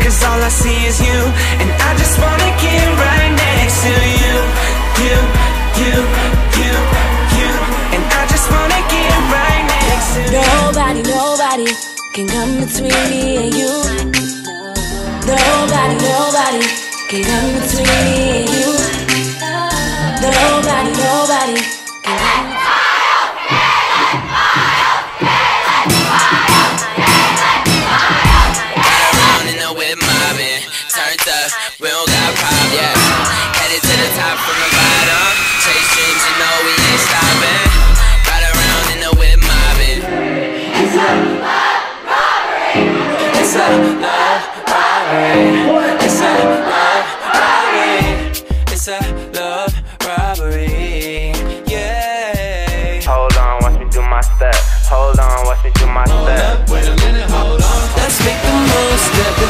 cause all I see is you. And I just wanna get right next to you. You, you, you, you. And I just wanna get right next to you. Nobody can come between me and you. Nobody can come between me and you. Nobody can come. Turned up, we don't got problems, yeah. Headed to the top from the bottom. Chase dreams, you know we ain't stopping. Ride around in the whip mobbing. It's a love robbery. It's a love robbery. It's a love robbery. It's a love robbery, yeah. Hold on, watch me do my step. Hold on, watch me do my step. Wait a minute, hold on. Let's make the most of